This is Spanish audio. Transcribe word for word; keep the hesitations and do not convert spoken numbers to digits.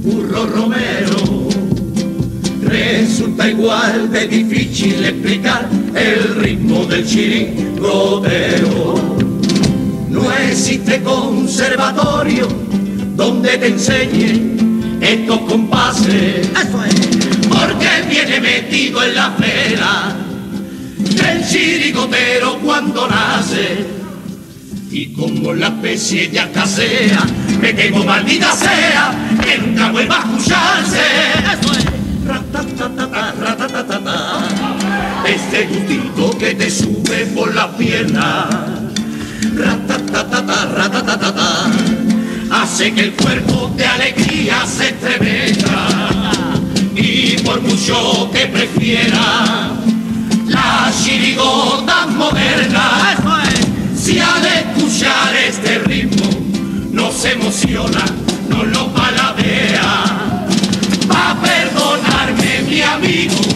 Curro Romero. Resulta igual de difícil explicar el ritmo del chirigoteo. No existe conservatorio donde te enseñen estos compases. Eso es. Porque viene metido en la fera el chirigotero cuando nace. Y como la especie ya casea, me temo, maldita sea, que nunca vuelva a escucharse. Eso es. Ratatatata, ratatatata. Este gustito que te sube por las piernas. Ratatatata, ratatatata. Hace que el cuerpo de alegría se estremezca. Y por mucho que prefiera la chirigota moderna, eso es. Si al escuchar este ritmo no se emociona, no lo paladea, va a perdonarme mi amigo.